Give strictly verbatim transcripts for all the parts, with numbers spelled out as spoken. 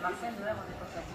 Marseille, Noël, on est pas sorti.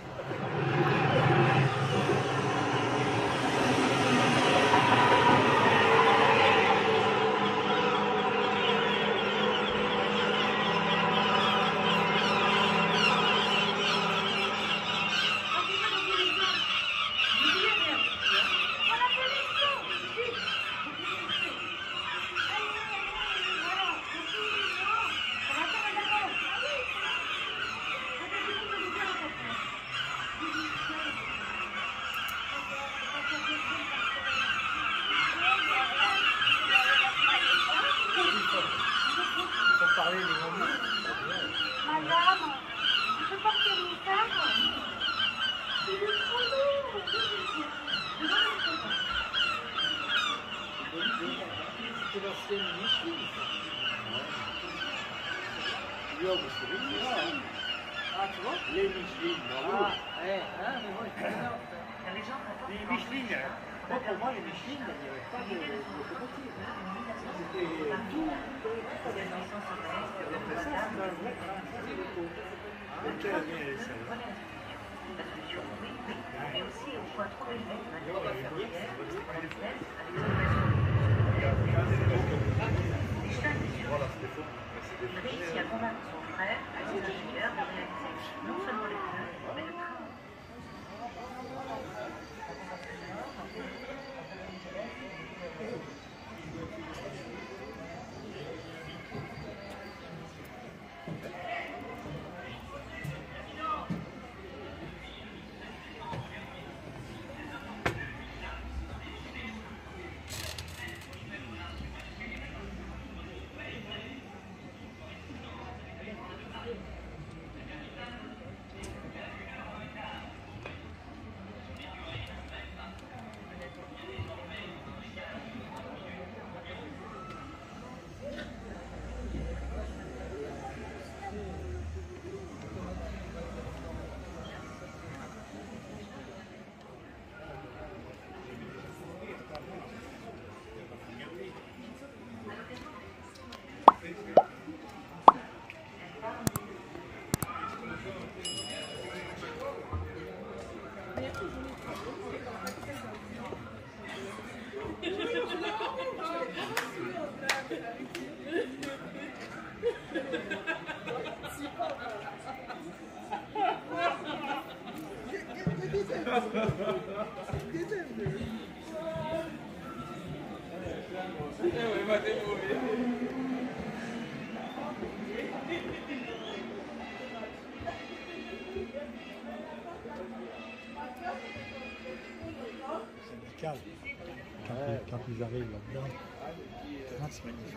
Ah, tu vois? Les Michelin, bravo. Ah, ouais, hein, mais bon, il faut bien. Les Michelin, moi, pour moi, les Michelin, il n'y avait pas de locomotive. C'était tout. C'était ça, c'était un vrai train. Donc, elle vient, ça. La solution, oui, oui, mais aussi au point trop élevé de la vitesse ferroviaire, à la vitesse, avec Michelin est sûr. Il réussit à convaincre son frère, un ingénieur, de réaliser non seulement les pneus, mais le train. Syndical. Quand, ouais. ils, quand ils arrivent là-dedans, ah, c'est magnifique.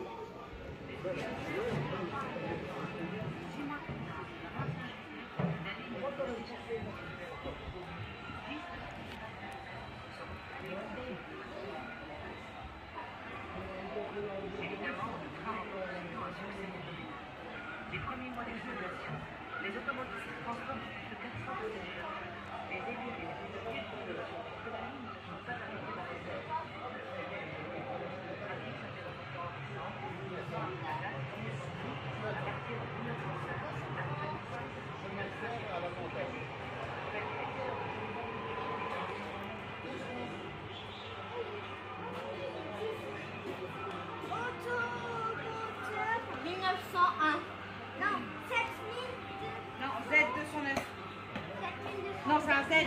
Les premiers mois d'exploitation, les automobilistes transportent plus de quatre cents passagers. Les élus et les politiques de la ligne ne sont pas arrêtés par les ailes. Le trafic s'interrompt en décembre, à partir de mille neuf cent cinq, à mille neuf cent un. Non, sept mille. Non, Z deux cent neuf. Non, c'est un Z.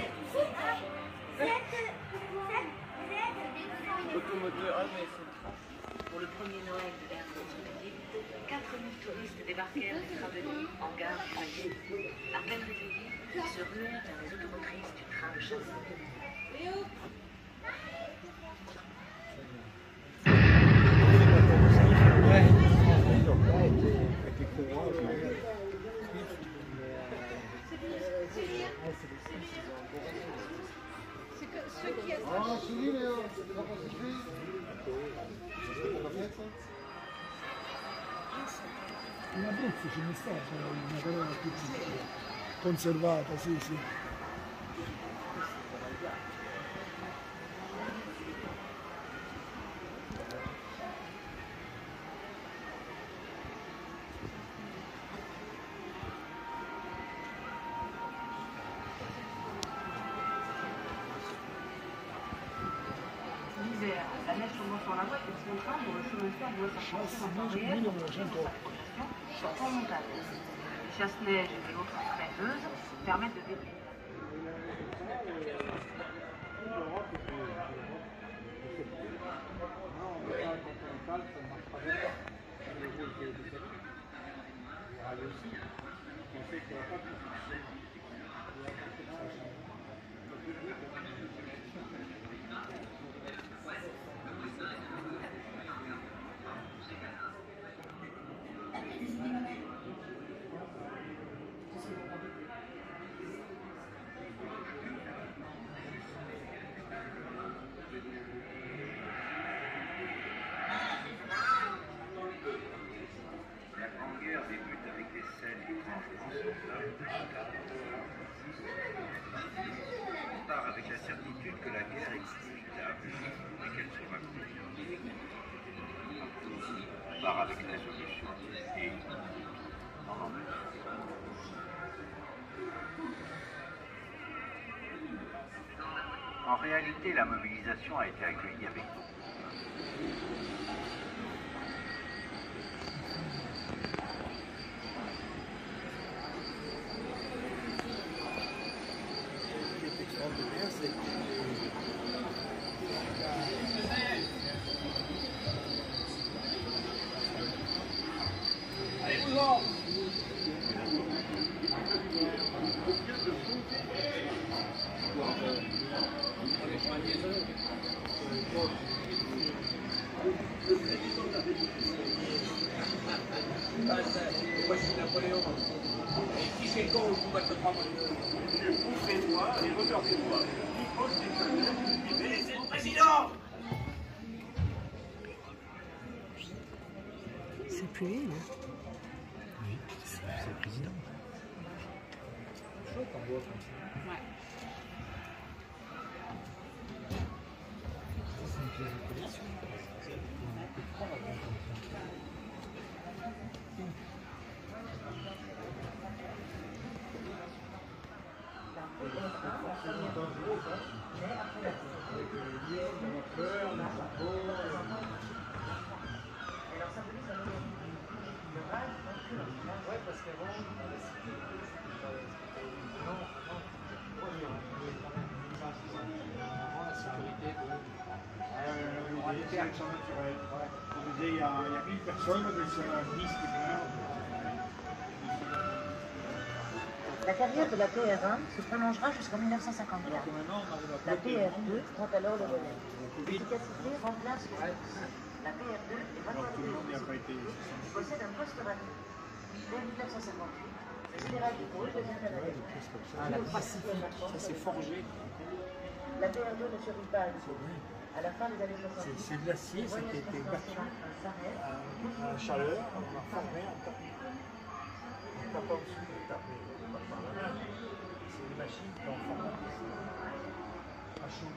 Automoteur, ah, mais c'est pour le premier Noël de l'ère soviétique, quatre mille touristes débarquèrent du Traveli en gare de Paris. À peine réveillés, ils se ruèrent vers les automotrices du train de chasse. C'est que ceux qui Ah, Cyril, c'est pas participé. In Abruzzo ce n'è stata una parola più conservata, sì, sì. l'hiver, la neige tombe sur la voie et se contraint, le chemin de fer doit s'accrocher en temps réel pour sur son montagne. Les chasse-neige et l'autre freineuses permettent de déblayer. On part avec la certitude que la guerre est inévitable et qu'elle sera courte. On part avec la solution et on en est. En réalité, la mobilisation a été accueillie avec beaucoup. Voici Napoléon. Et qui c'est con où tu vas te prendre le bouffez-moi et regardez-moi. Il faut se déconner. Mais c'est le président! C'est plus lui, là. Oui, c'est le président. Chouette en bois comme ça. Ouais. C'est une pièce de collection. On peut prendre comme ça. Il y a mille personnes, mais sur un dix qui meurent. La carrière de la P R un se prolongera jusqu'en mille neuf cent cinquante-quatre. La P R deux prend alors le relais. L'efficacité remplace le service. La P R deux est valorisée. Il possède un poste radio. Dès mille neuf cent cinquante-huit, le général de Gaulle devient canadien. Ah, la Pacifique, ça s'est forgé. La P R deux ne survit pas à une. À la fin des années soixante-dix, c'est de l'acier, ça qui a été battu à, à chaleur, on a formé un tapis. On ne tape pas au-dessus, on tape par là. C'est des machines qui ont formé à chaud.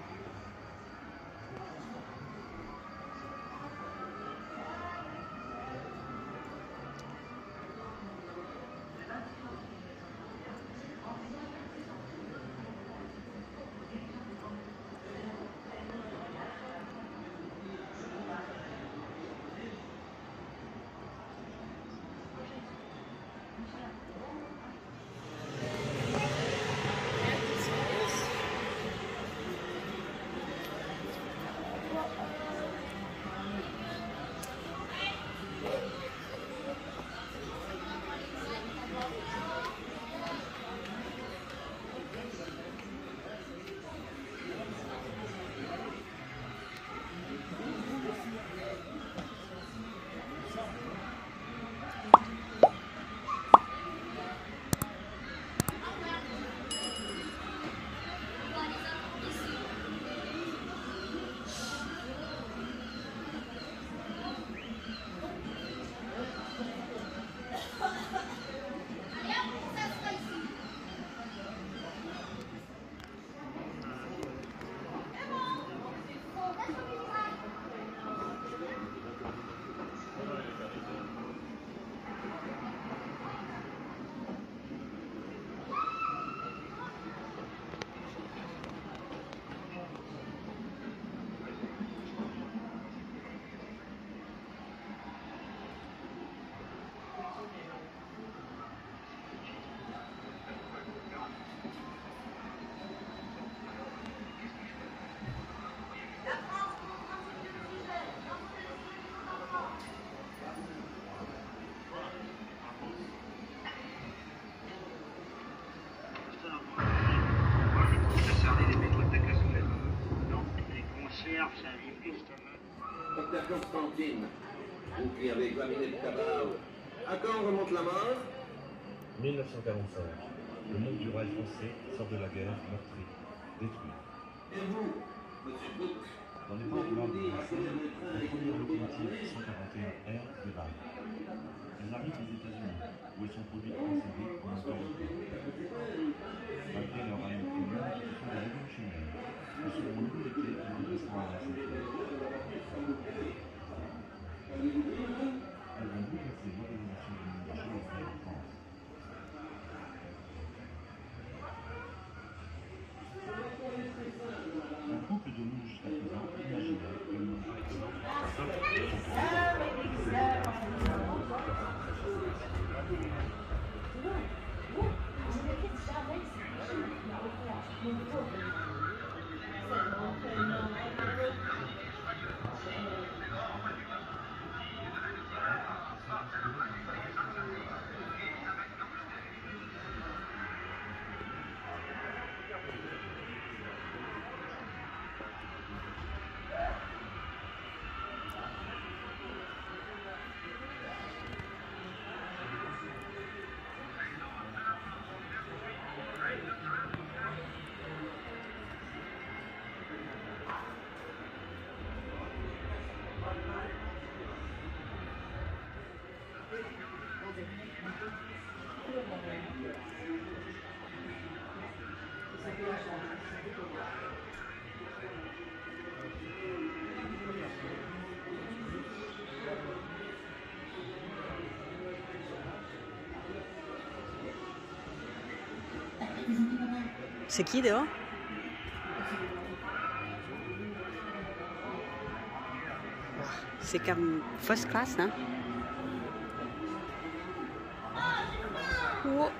Docteur Constantine, vous qui avez examiné le cadavre, à quand remonte la mort? mille neuf cent quarante-cinq. Le monde du rail français sort de la guerre, meurtri, détruit. Et vous, monsieur Book? Dans les ports du Nord de Bruxelles, la première locomotive cent quarante et un R débarque. Elles arrivent des États-Unis, où elles sont produites en série pour un temps record. Malgré leur règne commun, ce sont des révolutionnaires. Nous serons nous l'été qui remplaceront la chantière. Elles vont bouleverser l'organisation du monde de géométrie en France. Un couple de nous jusqu'à présent imaginaire que nous C'est qui dehors? C'est comme first class, hein? Wow.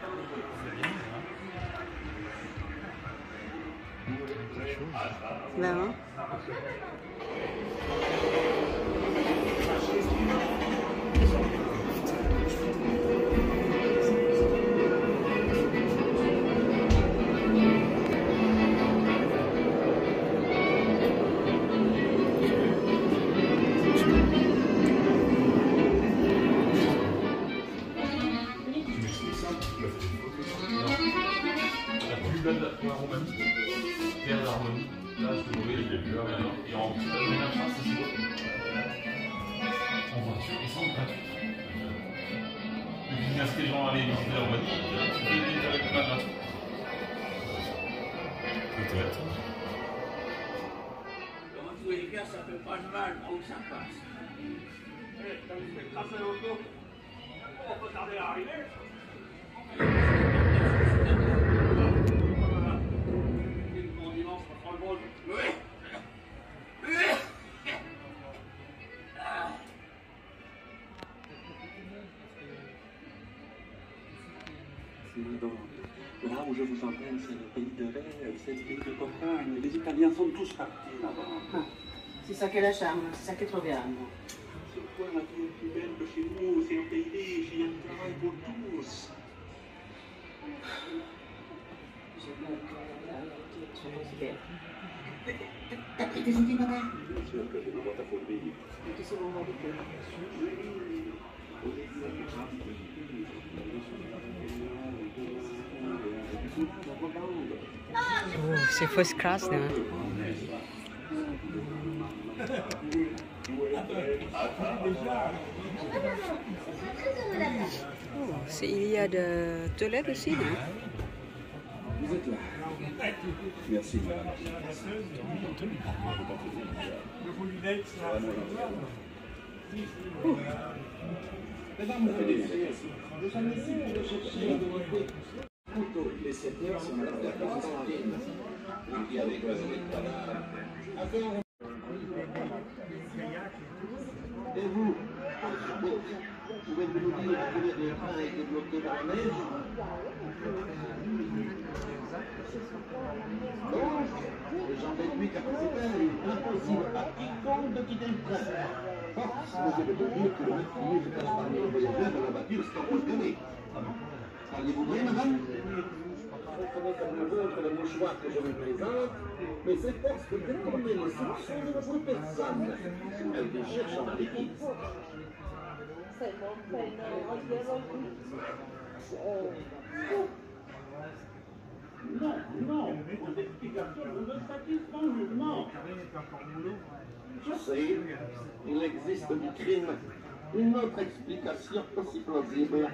Ben hein? Dans tous les cas, ça fait pas de mal, où ça passe. Eh, t'as vu ce café au dos? On peut tarder à arriver. Une condimence pas trop bonne. Oui. Là où je vous emmène, c'est le pays de rêve, c'est le pays de campagne. Les Italiens sont tous partis là-bas. Ah, c'est ça qui est la charme, c'est ça qui est trop bien. Ce coin là qui est plus belle que chez nous, c'est un pays riche, il y a du travail pour tous. T'as pris tes outils, papa? Bien sûr que je ne vois ta folie. Mais tu sais où on va habiter? Oh, c'est first class, là. Oh, c'est, il y a de toilettes aussi, là. Vous êtes là. Merci, madame. Oh. Mesdames, vous sommes ici pour chercher de l'unité. Plutôt, les sept heures sont là pour la Constantine. Vous qui avez examiné le cadavre, à quand? Et vous, monsieur Book, pouvez-vous nous dire combien de trains a été bloqué par la neige? Donc, les gens déduisent capacitaire, il est impossible à quiconque de quitter le train. Force, monsieur de dire que le meurtrier se cache parmi les voyageurs dans la voiture sans qu'on le connaît. Parlez-vous bien, madame? reconnaît comme le vôtre le mouchoir que je lui présente, mais s'efforce de détourner les soupçons de votre personne. Elle vous cherche en alibi. Non, non, vos explications ne me satisfont nullement. Je sais, il existe du crime. Une autre explication aussi plausible.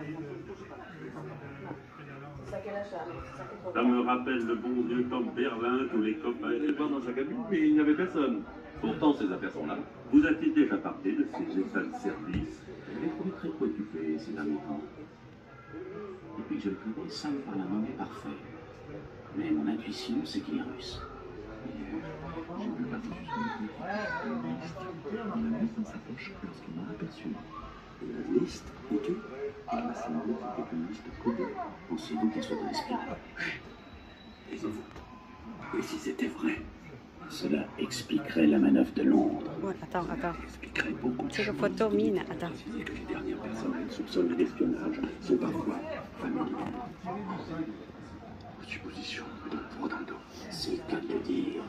Ça me rappelle le bon vieux camp de Berlin, tous les copains étaient pas dans sa cabine, mais il n'y avait personne. Pourtant, ces affaires-là. Vous a-t-il déjà parlé de ces états de service? Je l'ai trouvé très préoccupé ces derniers temps. Depuis que je le connais, ça me parle un homme parfait. Mais mon intuition, c'est qu'il est russe. J'ai vu passer juste une liste. Il l'a mise dans sa poche lorsqu'il m'a aperçu. La liste était ah, sans doute c'était une liste codée. Pensez-vous qu'elle soit un espion? Taisez-vous. Et si c'était vrai, cela expliquerait la manœuvre de Londres. Ouais, attends, attends. Expliquerait beaucoup de C'est choses. le photo mine, attends. Préciser que les dernières personnes qu'elle soupçonne d'espionnage sont parfois familières. Vos suppositions me donnent froid dans le dos. C'est le cas de le dire.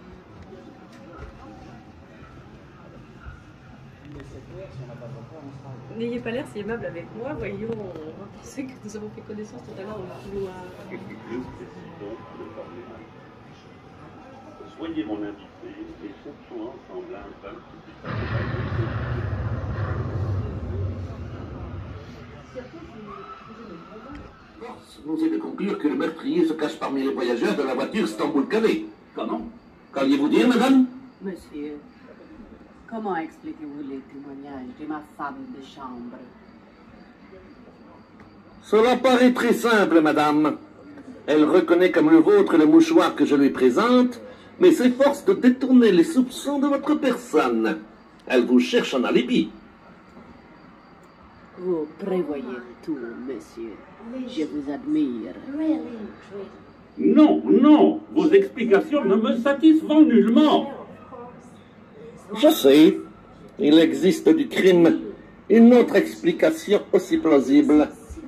N'ayez pas l'air si aimable avec moi, voyons, on va penser que nous avons fait connaissance tout à l'heure dans le couloir. Soyez mon invité et cherchons ensemble un peu. Nous est de conclure que le meurtrier se cache parmi les voyageurs de la voiture Istanbul-Calais. Comment? Qu'alliez-vous dire, madame? Monsieur, comment expliquez-vous les témoignages de ma femme de chambre? Cela paraît très simple, madame. Elle reconnaît comme le vôtre le mouchoir que je lui présente, mais s'efforce de détourner les soupçons de votre personne. Elle vous cherche en alibi. Vous prévoyez tout, monsieur. Je vous admire. Non, non, vos explications ne me satisfont nullement. Je sais, il existe du crime. Une autre explication aussi plausible.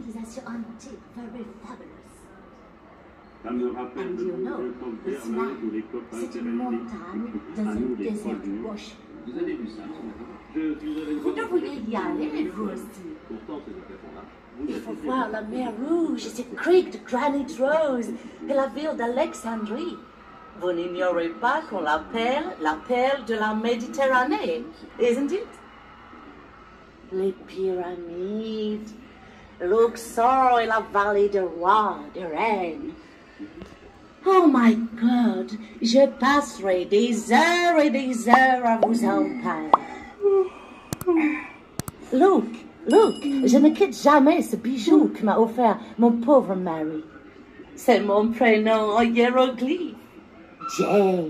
Ça me rappelle le bon vieux camp de Berlin, tous les copains étaient à nous des trois jours. Vous avez vu ça? Vous devriez y aller, vous aussi. Pourtant, ces occasions-là. Il faut voir la mer Rouge, cette crique de granit rose et la ville d'Alexandrie. Vous n'ignorez pas qu'on l'appelle la perle de la Méditerranée, isn't it? Les pyramides, Luxor et la vallée de rois, de reines. Oh my God, je passerai des heures et des heures à vous en parler. Look, look, je ne quitte jamais ce bijou que m'a offert mon pauvre mari. C'est mon prénom en hiéroglyphe, Jane.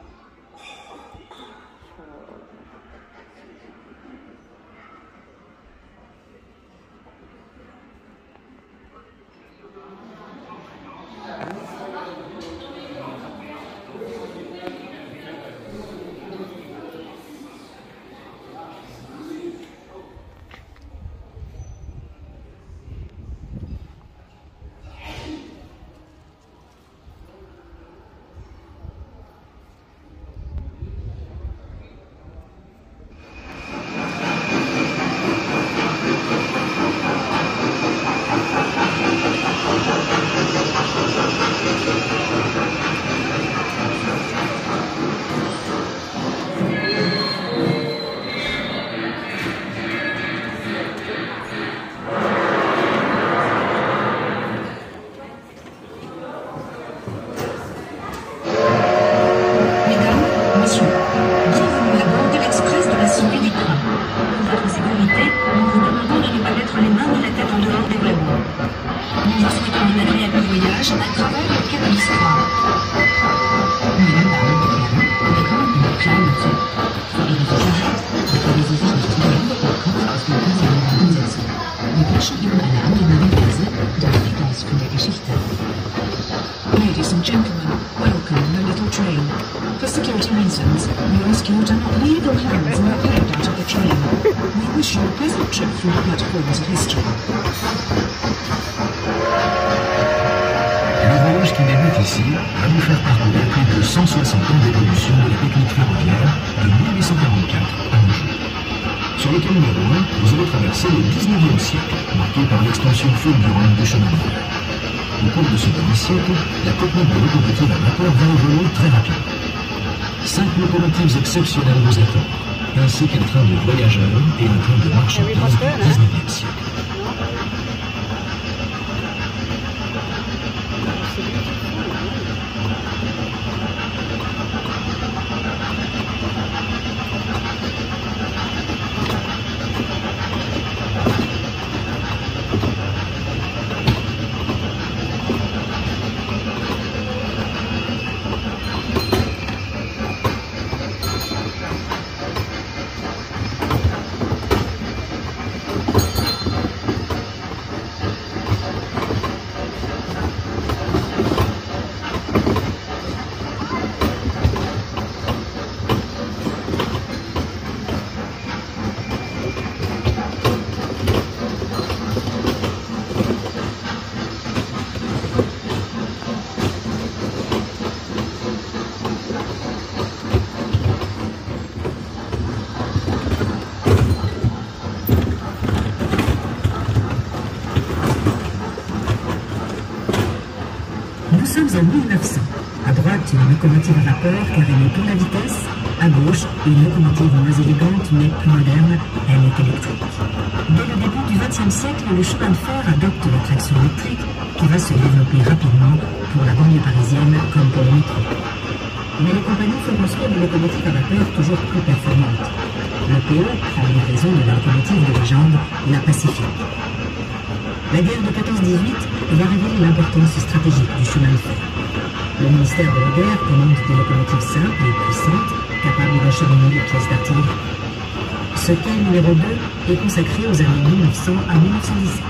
Ladies and gentlemen, welcome in the little train. For security reasons, we ask you to not leave your hands in the head out of the train. We wish you a pleasant trip through the platforms of history. ouvrage qui débute ici va nous faire parcourir plus de cent soixante ans d'évolution de la technique ferroviaire de mille huit cent quarante-quatre à nos jours. Sur le quai numéro un, vous allez traverser le dix-neuvième siècle, marqué par l'expansion fulgurante du chemin de fer. Au cours de ce dernier siècle, la technique de locomotive à vapeur va évoluer très rapidement. Cinq locomotives exceptionnelles nous attendent, ainsi qu'un train de voyageurs et un train de marchandises du dix-neuvième siècle. Nous sommes en mille neuf cents. À droite, une locomotive à vapeur carénée pour la vitesse. À gauche, une locomotive moins élégante mais plus moderne, elle est électrique. Dès le début du vingtième siècle, le chemin de fer adopte la traction électrique qui va se développer rapidement pour la banlieue parisienne comme pour le métro. Mais les compagnies font construire des locomotives à vapeur toujours plus performantes. Le P E prend livraison de la locomotive de légende, la Pacifique. La guerre de quatorze dix-huit va révéler l'importance stratégique du chemin de fer. Le ministère de la Guerre commande des locomotives simples et puissantes, capables d'acheminer les pièces d'artillerie. Ce quai numéro deux est consacré aux années mille neuf cents à mille neuf cent dix-sept.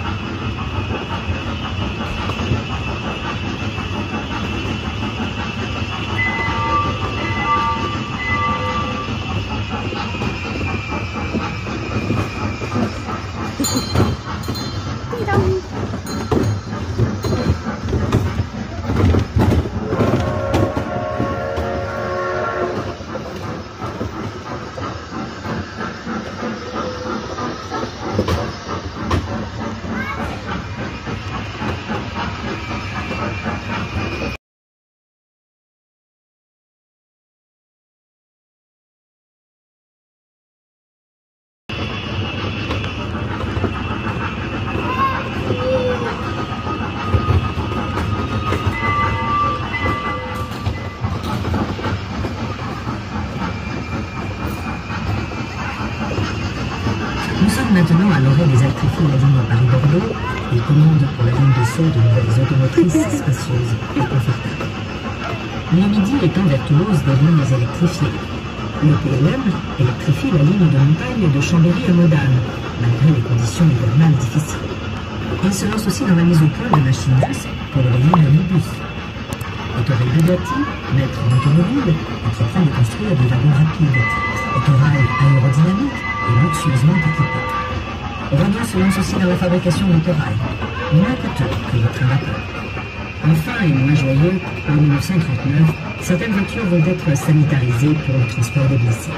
Maintenant à l'orée des Altrifi la ligne Paris-Bordeaux, il commande pour la ligne de Sceaux de nouvelles automotrices spacieuses et confortables. Le midi étend vers Toulouse des lignes électrifiées. Le P L M électrifie la ligne de montagne de Chambéry à Modane, malgré les conditions hivernales difficiles. Il se lance aussi dans la mise au point de machines douces pour les lignes omnibus. Autorail Bugatti, maître d'automobile, entreprend de construire des wagons rapides. Autorail aérodynamique et luxueusement équipé. Renault se lance aussi dans la fabrication d'autorail, moins coûteux que le train vapeur. Enfin, et moins joyeux, en mille neuf cent trente-neuf, certaines voitures vont être sanitarisées pour le transport des blessés.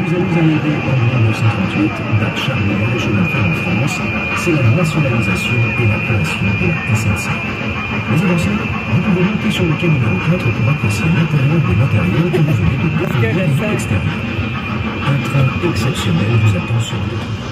allez arriver en mille neuf cent trente-huit, date charnière chez l'affaire en France, c'est la nationalisation et la création de la S N C F. Mais avant ça, vous pouvez monter sur le quai numéro quatre pour apprécier l'intérieur des matériels que vous venez de découvrir de l'extérieur. Un train exceptionnel vous attend sur le toit.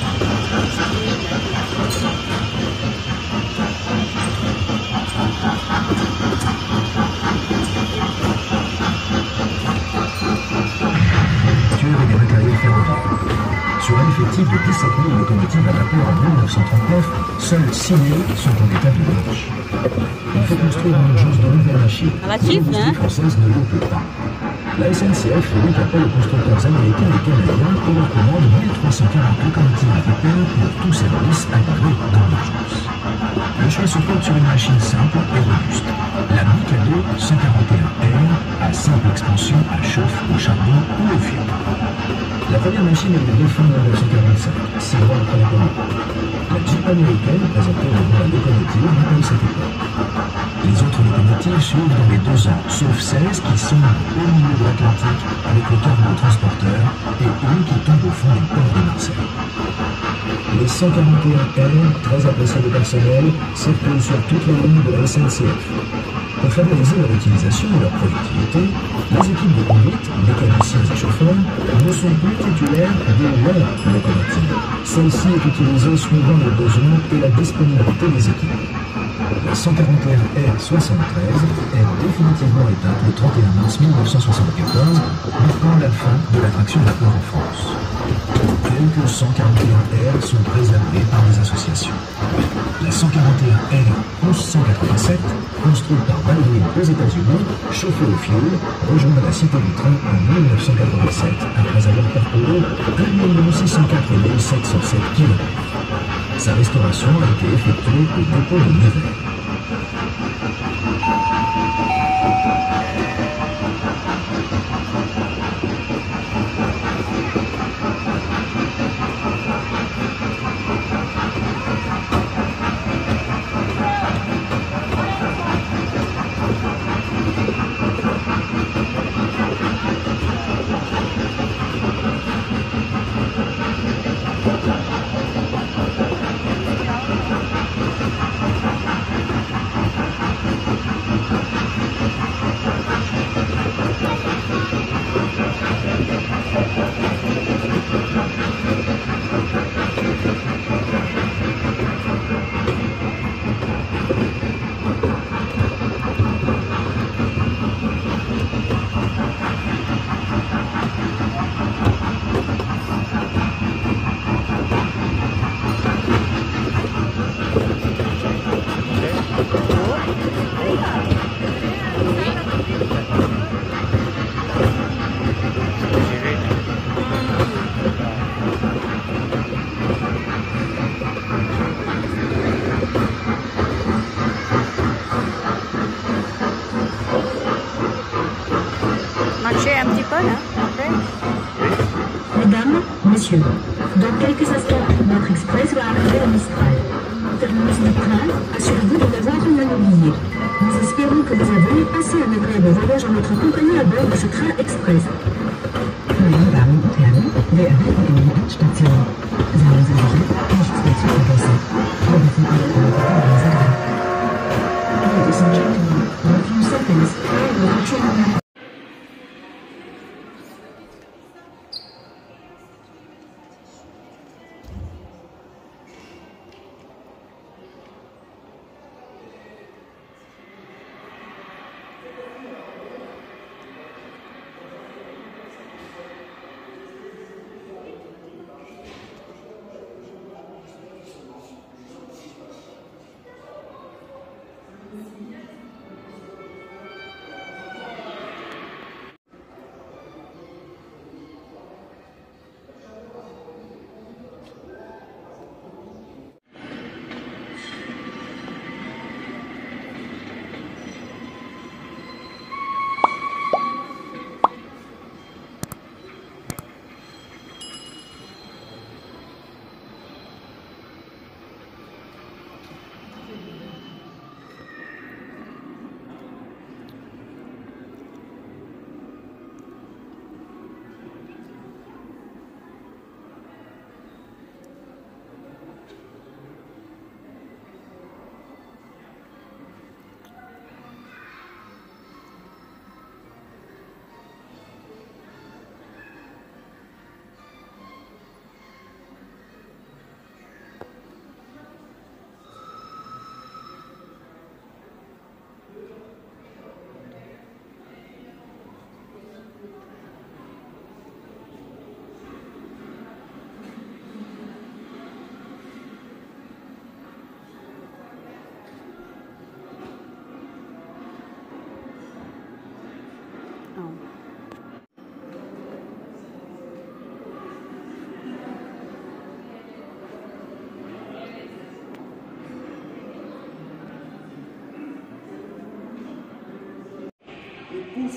Et des matériels ferroviaires. Sur un effectif de dix-sept mille locomotives à vapeur en mille neuf cent trente-neuf, seules six mille sont en état de marche. Il faut construire en urgence de nouvelles machines. L'industrie française ne l'en peut pas. La S N C F fait donc appel aux constructeurs américains et canadiens et leur commande mille trois cent quarante locomotives à vapeur pour tout service agréé dans l'urgence. Le choix se porte sur une machine simple et robuste. La Mikado cent quarante et un R à simple expansion à chauffe, au charbon ou au fioul. La première machine est livrée fin mille neuf cent quarante-cinq, six mois après la commande. La Jeep américaine, présentée au nom la locomotive, rappelle cette époque. Les autres locomotives suivent dans les deux ans, sauf seize qui sont au milieu de l'Atlantique avec le cargo transporteur et une qui tombe au fond du port de Marseille. Les cent quarante et un R, très appréciés du personnel, circulent sur toute la ligne de la S N C F. Pour favoriser leur utilisation et leur productivité, les équipes de conduite, mécaniciens et chauffeurs, ne sont plus titulaires de leur locomotive. Celle-ci est utilisée suivant les besoins et la disponibilité des équipes. La cent quarante et un R soixante-treize est définitivement éteinte le trente et un mars mille neuf cent soixante-quatorze, marquant la fin de l'attraction de vapeur en France. Quelques cent quarante et un R sont préservés par des associations. La cent quarante et un R onze cent quatre-vingt-sept, construite par Baldwin aux États-Unis, chauffée au fioul, rejoint la Cité du Train en mille neuf cent quatre-vingt-sept après avoir parcouru un million six cent quatre mille sept cent sept kilomètres. Sa restauration a été effectuée au dépôt de Nevers. Mesdames, Messieurs, dans quelques instants, notre express va arriver à Mistral. Terminus du train, assurez-vous de n'avoir rien oublié. Nous espérons que vous avez passé un agréable voyage en notre compagnie à bord de ce train express. Meine Damen und Herren, wir erreichen die Endstation. Seien Sie sicher, nichts mehr zu vergessen. Wir wissen alle unsere Reise. Ladies and gentlemen, in a few seconds, we will be traveling.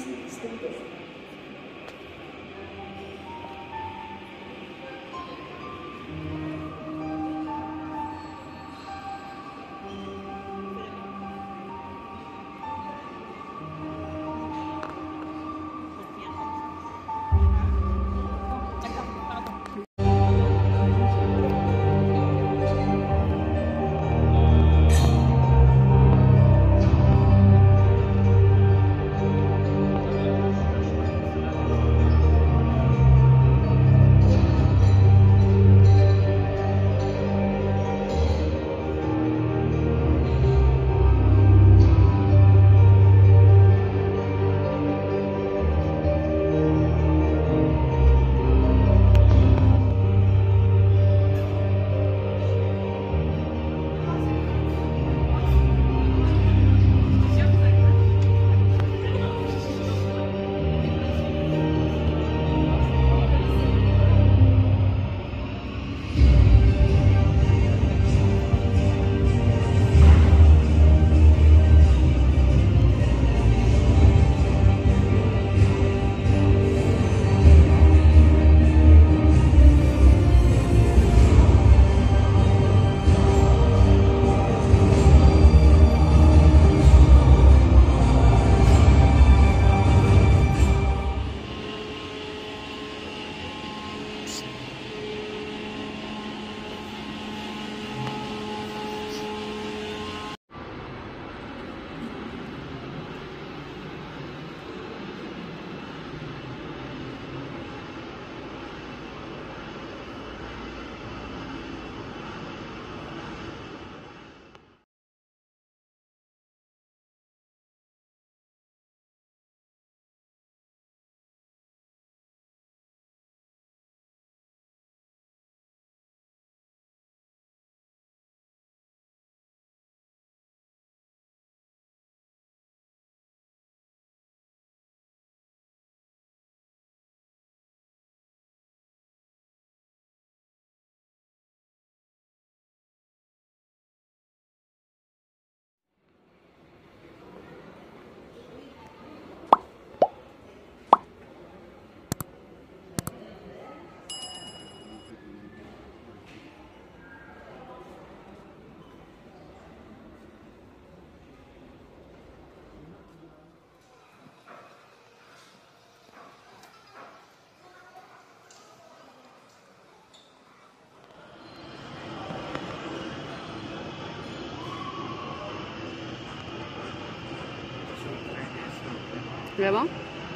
Vraiment?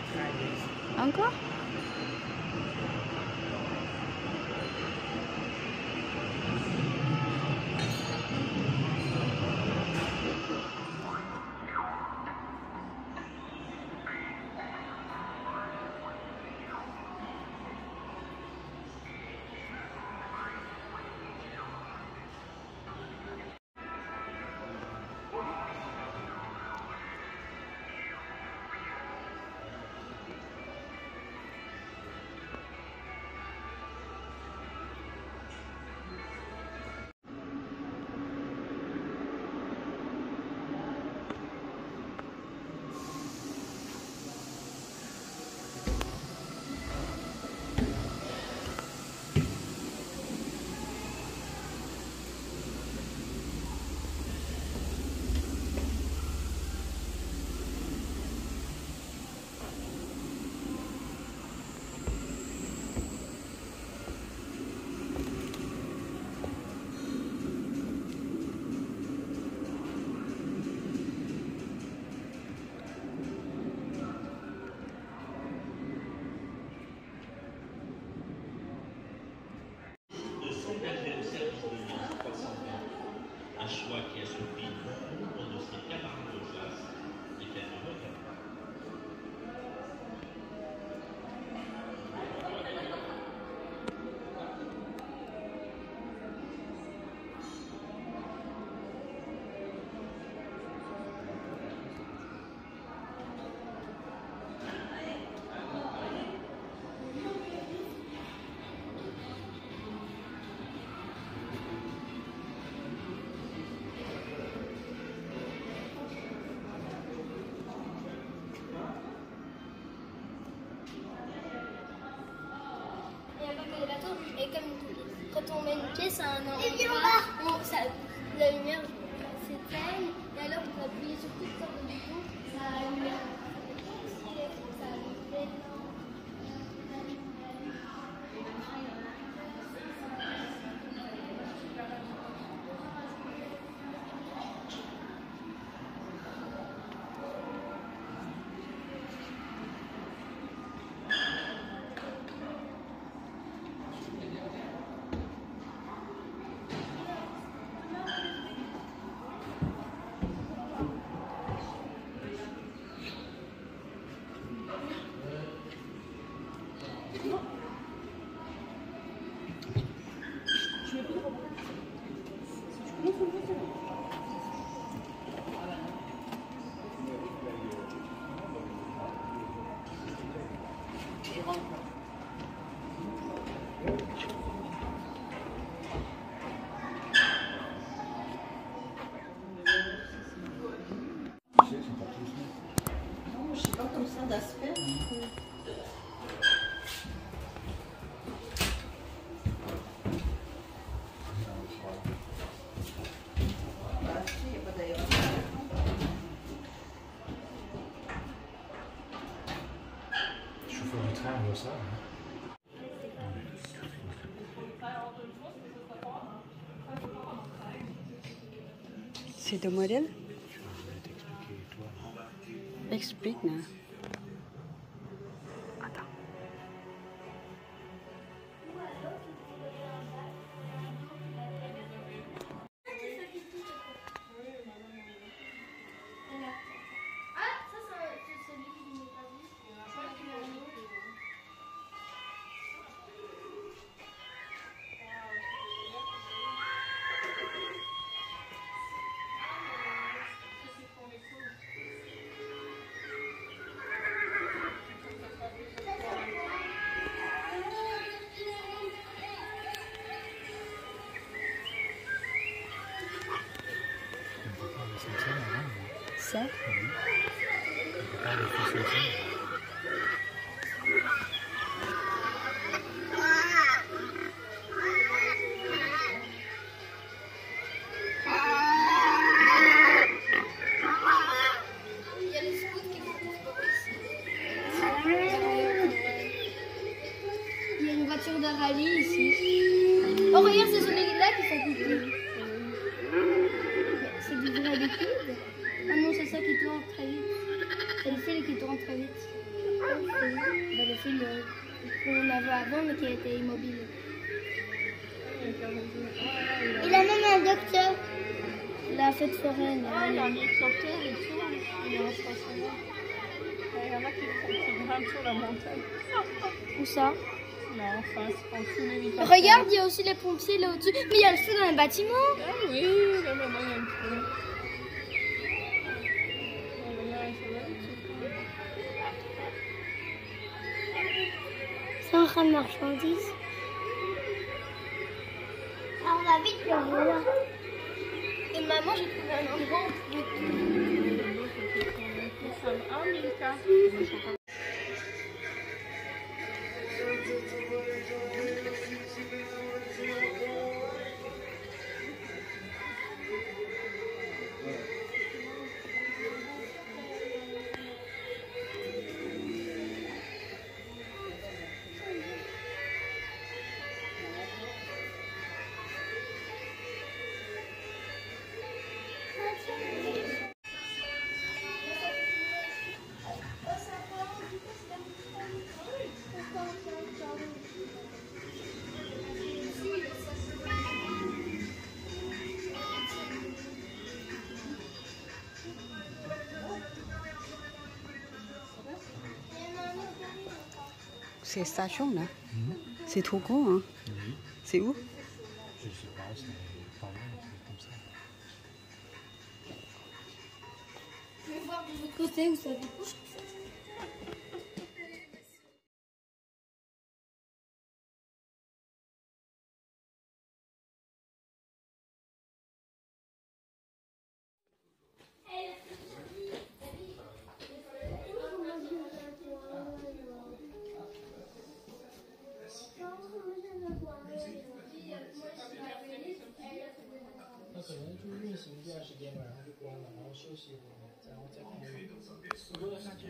Encore? et comme quand on met une pièce à un endroit, on, ça, la lumière s'éteint et alors on va appuyer sur toutes sortes de boutons, ça allume. Ça allume. Je sais pas comme ça d'aspect. Chauffeur du train, on voit ça. C'est de modèle? Explique, non? Attends. Ça? Il y a les scouts qui font du sport ici. Il y a une voiture de rallye ici. Oh, regarde, ce sont les là qui font pipi. C'est du vrai liquide. Ah non, c'est ça qui tourne très vite. C'est le fil qui tourne très vite. Ben, le fil euh, qu'on avait avant, mais qui a été immobile. Il a même un docteur. La fête foraine. Ah, il y a un hélicoptère et tout. Il est en stationnement. Il y en a qui, qui grimpent sur la montagne. Où ça? Non, enfin, c'est en dessous de l'hélicoptère. Regarde, il y a aussi les pompiers là au-dessus. Mais il y a le feu dans les bâtiments. Ah oui, là, maman, il y a le feu. C'est un train de marchandises. Ah, on va vite le voir. Et maman, j'ai trouvé un endroit où on pouvait Nous sommes à Milka. C'est station là. Mmh. C'est trop gros, hein. Mmh. C'est où? Je sais pas, c'est pas loin, c'est comme ça. Je vais voir de l'autre côté où ça débouche. 谢谢我，然后再看看。我要看看。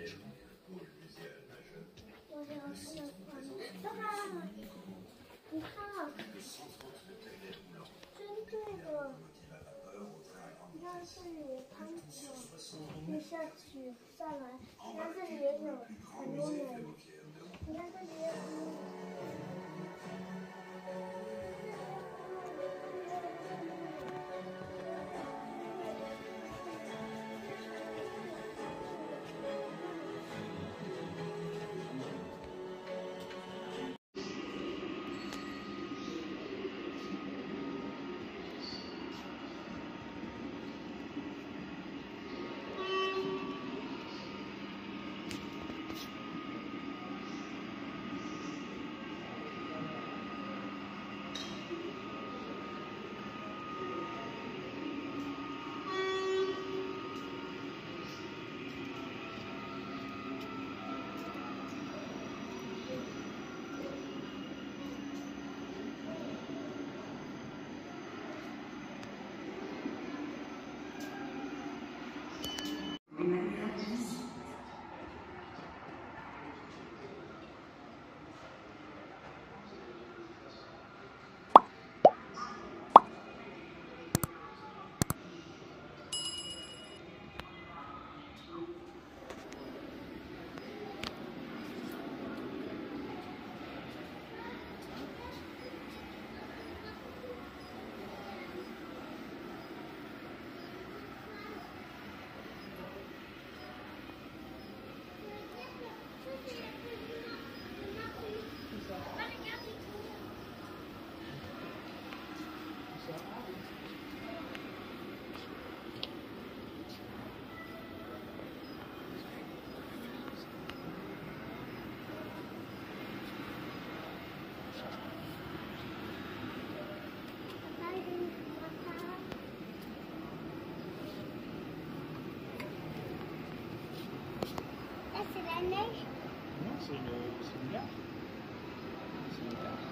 我想吃爸爸，你看，针对的，你看这里有汤球，你下去下来，你看这里也有很多美，你看这里也有。 Non, c'est une, c'est une gare. C'est une gare.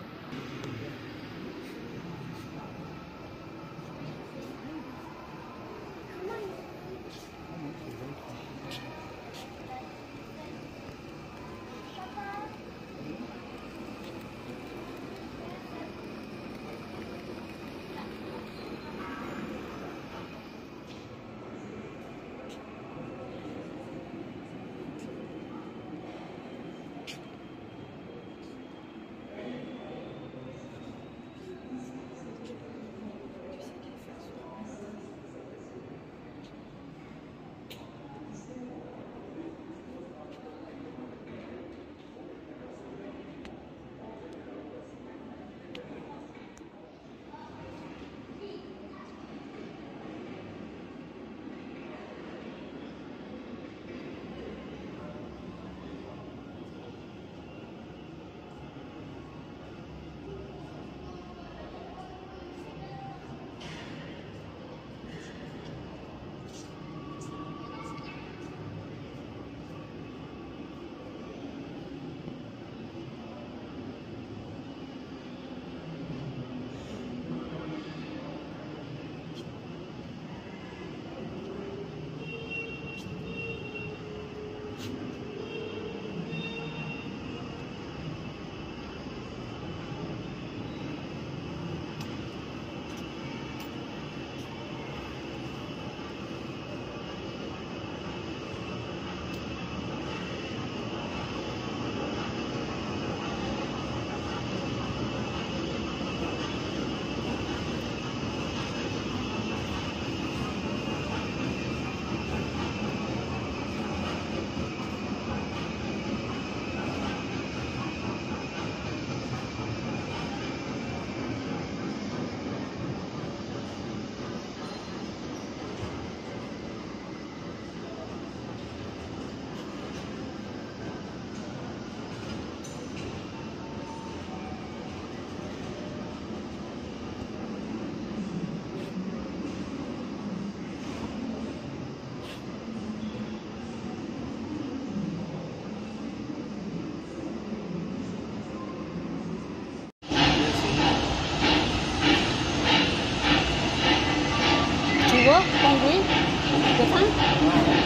Hein?